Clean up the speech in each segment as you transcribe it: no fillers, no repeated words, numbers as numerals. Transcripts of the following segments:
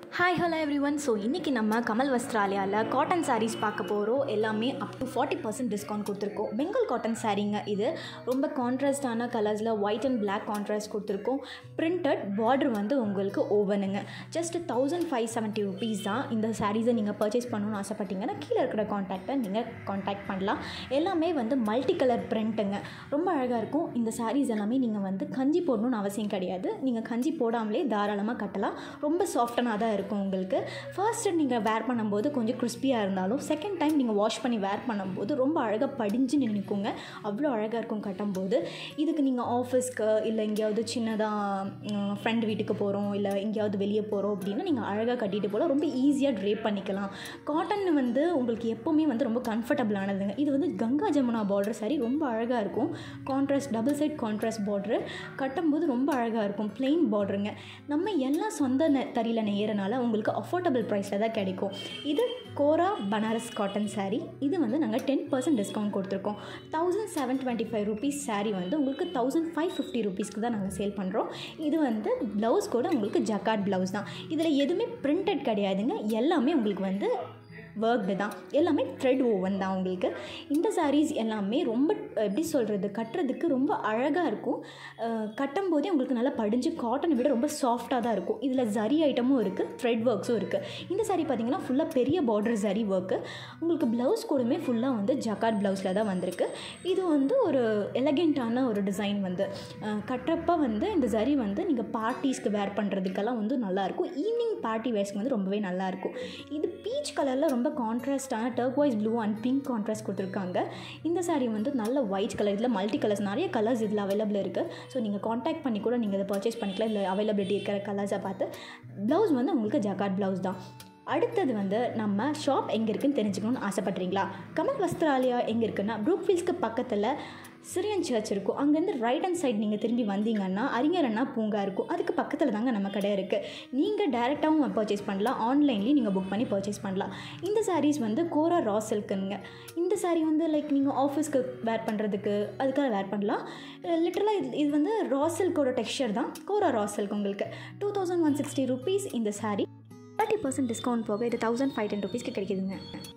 Hi, hello everyone. So, இன்னைக்கு நம்ம Kamal வஸ்த்ராலயால cotton sarees பார்க்க போறோம். எல்லாமே up to 40% discount கொடுத்திருக்கோம். Bengal cotton sareeங்க இது. ரொம்ப கான்ட்ராஸ்டான கலர்ஸ்ல white and black contrast கொடுத்திருக்கோம். Printed border வந்து உங்களுக்கு ஓவனுங்க. Just 1570 rupees தான். இந்த sarees நீங்க purchase பண்ணனும்னு ஆசைப்பட்டீங்கன்னா கீழ இருக்கிற கான்டாக்ட்டை நீங்க கான்டாக்ட் பண்ணலாம். எல்லாமே வந்து மல்டி கலர் பிரிண்ட்ங்க. ரொம்ப அழகா இருக்கும். இந்த sarees எல்லாமே நீங்க வந்து கஞ்சி போடணும்னு அவசியம் கிடையாது. நீங்க கஞ்சி போடாமலே தாராளமா கட்டலாம். ரொம்ப சாஃப்ட்டான தான் இருக்கும் உங்களுக்கு. ஃபர்ஸ்ட் நீங்கள் வேர் பண்ணும்போது கொஞ்சம் கிறிஸ்பியாக இருந்தாலும் செகண்ட் டைம் நீங்கள் வாஷ் பண்ணி வேர் பண்ணும்போது ரொம்ப அழகாக படிஞ்சு நிற்குங்க. அவ்வளோ அழகாக இருக்கும் கட்டும்போது. இதுக்கு நீங்கள் ஆஃபீஸ்க்கு இல்லை எங்கேயாவது சின்னதாக ஃப்ரெண்ட் வீட்டுக்கு போகிறோம் இல்லை எங்கேயாவது வெளியே போகிறோம் அப்படின்னா நீங்கள் அழகாக கட்டிட்டு போகலாம். ரொம்ப ஈஸியாக ட்ரேப் பண்ணிக்கலாம். காட்டன் வந்து உங்களுக்கு எப்போவுமே வந்து ரொம்ப கம்ஃபர்டபுளானதுங்க. இது வந்து கங்கா ஜமுனா பார்டர் சாரி ரொம்ப அழகாக இருக்கும். Contrast double side contrast border கட்டும்போது ரொம்ப அழகாக இருக்கும். பிளெயின் பார்டருங்க. நம்ம எல்லாம் சொந்த தறியில் நெய்யறனால உங்களுக்கு அஃபோர்டபுள் ப்ரைஸில் தான் கிடைக்கும். இது கோரா பனாரஸ் காட்டன் சாரீ. இது வந்து நாங்கள் 10% டிஸ்கவுண்ட் கொடுத்துருக்கோம். 1725 rupees சாரீ வந்து உங்களுக்கு 1550 rupeesக்கு தான் நாங்கள் சேல் பண்ணுறோம். இது வந்து ப்ளவுஸ் கூட உங்களுக்கு ஜக்கார்ட் ப்ளவுஸ் தான். இதில் எதுவுமே பிரிண்டட் கிடையாதுங்க. எல்லாமே உங்களுக்கு வந்து ஒர்க்டு தான். எல்லாமே த்ரெட் ஓவன் தான் உங்களுக்கு. இந்த சாரீஸ் எல்லாமே ரொம்ப எப்படி சொல்கிறது கட்டுறதுக்கு ரொம்ப அழகாக இருக்கும். கட்டும்போதே உங்களுக்கு நல்லா படிஞ்சு காட்டனை விட ரொம்ப சாஃப்டாக தான் இருக்கும். இதில் ஜரி ஐட்டமும் இருக்குது, த்ரெட் ஒர்க்ஸும் இருக்குது. இந்த சாரீ பார்த்திங்கன்னா ஃபுல்லாக பெரிய பார்டர் ஜரி ஒர்க்கு. உங்களுக்கு ப்ளவுஸ் கூடமே ஃபுல்லாக வந்து ஜக்கார்ட் ப்ளவுஸில் தான் வந்திருக்கு. இது வந்து ஒரு எலகெண்ட்டான ஒரு டிசைன் வந்து கட்டுறப்ப வந்து இந்த ஜரி வந்து நீங்கள் பார்ட்டிஸ்க்கு வேர் பண்ணுறதுக்கெல்லாம் வந்து நல்லாயிருக்கும். ஈவினிங் பார்ட்டி வேர்ஸ்க்கு வந்து ரொம்பவே நல்லாயிருக்கும். இது பீச் கலரில் ரொம்ப கான்ட்ராஸ்டான turquoise blue and pink contrast கொடுத்துருக்காங்க. இந்த சாரீ வந்து நல்ல ஒயிட் கலர். இதில் மல்டி கலர்ஸ் நிறைய கலர்ஸ் இதில் அவைலபிள் இருக்குது. ஸோ நீங்கள் காண்டாக்ட் பண்ணி கூட நீங்கள் இதை பர்ச்சேஸ் பண்ணிக்கலாம். இல்லை அவைலபிலிட்டி இருக்கிற கலர்ஸை பார்த்து. ப்ளவுஸ் வந்து உங்களுக்கு ஜக்கார்ட் ப்ளவுஸ் தான். அடுத்தது வந்து நம்ம ஷாப் எங்கே இருக்குதுன்னு தெரிஞ்சுக்கணும்னு ஆசைப்பட்றீங்களா? கமல் வஸ்த்ராலயா எங்கே இருக்குன்னா ப்ரூக்ஃபீல்ட்ஸ்க்கு பக்கத்தில் சிரியன் சர்ச் இருக்கும். அங்கேருந்து ரைட் ஹேண்ட் சைட் நீங்கள் திரும்பி வந்தீங்கன்னா அறிஞர் அண்ணா பூங்கா இருக்கும். அதுக்கு பக்கத்தில் தாங்க நம்ம கடை இருக்குது. நீங்கள் டேரெக்டாகவும் பர்ச்சேஸ் பண்ணலாம், ஆன்லைன்லேயும் நீங்கள் புக் பண்ணி பர்ச்சேஸ் பண்ணலாம். இந்த சாரீஸ் வந்து கோரா ரா சில்க்குங்க. இந்த சாரீ வந்து லைக் நீங்கள் ஆஃபீஸ்க்கு வேர் பண்ணுறதுக்கு அதுக்காக வேர் பண்ணலாம். லிட்டரலாக இது வந்து ரா சில்கோட டெக்ஸ்சர் தான். கோரா ரா சில்க் உங்களுக்கு 2160 rupees இந்த சாரீ. 30% டிஸ்கவுண்ட் போக இது 1510 rupeesக்கு கிடைக்குதுங்க.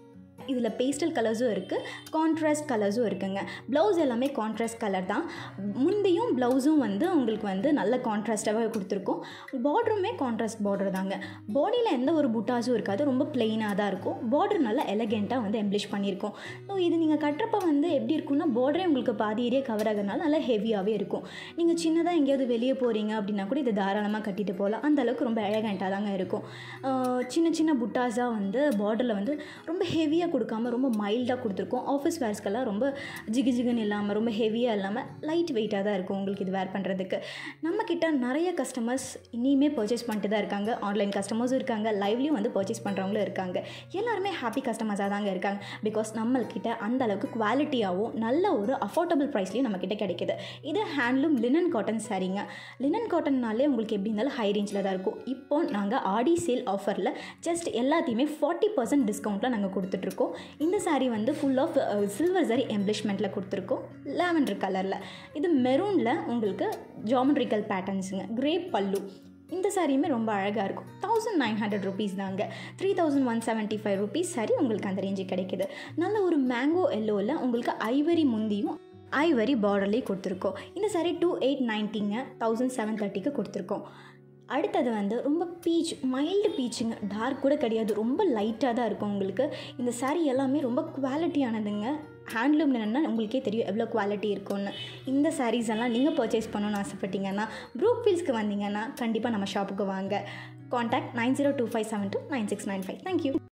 இதில் பேஸ்டல் கலர்ஸும் இருக்குது, கான்ட்ராஸ்ட் கலர்ஸும் இருக்குங்க. ப்ளவுஸ் எல்லாமே கான்ட்ராஸ்ட் கலர் தான். முந்தையும் ப்ளவுஸும் வந்து உங்களுக்கு வந்து நல்ல கான்ட்ராஸ்ட்டாகவே கொடுத்துருக்கோம். பார்டருமே கான்ட்ராஸ்ட் பார்டர் தாங்க. பாடியில் எந்த ஒரு புட்டாஸும் இருக்காது. ரொம்ப பிளெயினாக தான் இருக்கும். பார்டர் நல்லா எலகெண்ட்டாக வந்து எம்ப்ளிஷ் பண்ணியிருக்கோம். ஸோ இது நீங்கள் கட்டுறப்ப வந்து எப்படி இருக்குன்னா பார்டரே உங்களுக்கு பாதி ஏரியா கவர் ஆகிறதுனால நல்லா ஹெவியாகவே இருக்கும். நீங்கள் சின்னதாக எங்கேயாவது வெளியே போகிறீங்க அப்படின்னா கூட இது தாராளமாக கட்டிட்டு போகலாம். அந்தளவுக்கு ரொம்ப எலகெண்ட்டாக தாங்க இருக்கும். சின்ன சின்ன புட்டாஸாக வந்து பார்டரில் வந்து ரொம்ப ஹெவியாக கொடுக்காம ரொம்ப மைல்டாக கொடுத்துருக்கோம். ஆஃபீஸ் வேர்ஸ்க்கெல்லாம் ரொம்ப ஜிகுன்னு இல்லாமல் ரொம்ப ஹெவியாக இல்லாமல் லைட் வெயிட்டாக தான் இருக்கும் உங்களுக்கு இது வேர் பண்ணுறதுக்கு. நம்மக்கிட்ட நிறைய கஸ்டமர்ஸ் இனிமே பர்ச்சேஸ் பண்ணிட்டு தான் இருக்காங்க. ஆன்லைன் கஸ்டமர்ஸும் இருக்காங்க, லைவ்லேயும் வந்து பர்ச்சேஸ் பண்ணுறவங்களும் இருக்காங்க. எல்லாருமே ஹாப்பி கஸ்டமர்ஸாக தாங்க இருக்காங்க. பிகாஸ் நம்மள்கிட்ட அந்த அளவுக்கு குவாலிட்டியாகவும் நல்ல ஒரு அஃபோர்டபுள் ப்ரைஸ்லையும் நம்மக்கிட்ட கிடைக்கிது. இது ஹேண்ட்லூம் லினன் காட்டன் சாரீங்க. லினன் காட்டன்னாலே உங்களுக்கு எப்படி இருந்தாலும் ஹை ரேஞ்சில் தான் இருக்கும். இப்போ நாங்கள் ஆடி சேல் ஆஃபரில் ஜஸ்ட் எல்லாத்தையுமே 40% டிஸ்கவுண்ட்டில் நாங்கள் கொடுத்துட்ருக்கோம். இந்த சாரீ வந்து ஃபுல் ஆஃப் சில்வர் ஜரி எம்ப்ளிஷ்மெண்ட்டில் கொடுத்துருக்கோம். லாவெண்டர் கலரில். இது மெரூனில் உங்களுக்கு ஜாமெட்ரிக்கல் பேட்டர்ன்ஸுங்க. கிரே பல்லு. இந்த சாரியுமே ரொம்ப அழகாக இருக்கும். 1900 rupees தாங்க. 3175 rupees சாரி உங்களுக்கு அந்த ரேஞ்சு கிடைக்கிது. நல்ல ஒரு மேங்கோ எல்லோவில் உங்களுக்கு ஐவரி முந்தியும் ஐவரி பார்டர்லேயும் கொடுத்துருக்கோம். இந்த சாரி 2890ங்க. 1730க்கு கொடுத்துருக்கோம். அடுத்தது வந்து ரொம்ப பீச், மைல்டு பீச்சுங்க. டார்க் கூட கிடையாது, ரொம்ப லைட்டாக தான் இருக்கும் உங்களுக்கு. இந்த சாரீ எல்லாமே ரொம்ப குவாலிட்டியானதுங்க. ஹேண்ட்லூம் என்னென்னா உங்களுக்கே தெரியும் எவ்வளோ குவாலிட்டி இருக்கும்னு. இந்த சாரீஸ் எல்லாம் நீங்கள் பர்ச்சேஸ் பண்ணணும்னு ஆசைப்பட்டீங்கன்னா ப்ரூக்ஃபீல்ட்ஸ்க்கு வந்தீங்கன்னா கண்டிப்பாக நம்ம ஷாப்புக்கு வாங்க. கான்டாக்ட் 9025729695. தேங்க்யூ.